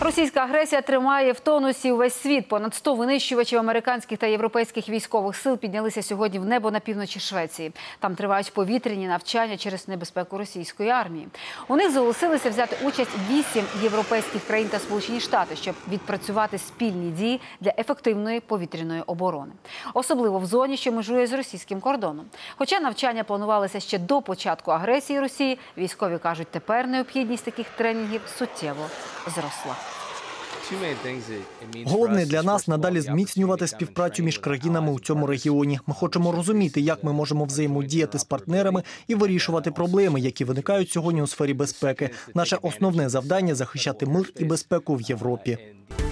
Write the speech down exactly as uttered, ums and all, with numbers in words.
Російська агресія тримає в тонусі увесь світ. Понад сто винищувачів американських та європейських військових сил піднялися сьогодні в небо на півночі Швеції. Там тривають повітряні навчання через небезпеку російської армії. У них зголосилися взяти участь вісім європейських країн та Сполучені Штати, щоб відпрацювати спільні дії для ефективної повітряної оборони. Особливо в зоні, що межує з російським кордоном. Хоча навчання планувалися ще до початку агресії Росії, військові кажуть, тепер необхідність таких тренінгів суттєво зросла. Головне для нас – надалі зміцнювати співпрацю між країнами у цьому регіоні. Ми хочемо розуміти, як ми можемо взаємодіяти з партнерами і вирішувати проблеми, які виникають сьогодні у сфері безпеки. Наше основне завдання – захищати мир і безпеку в Європі.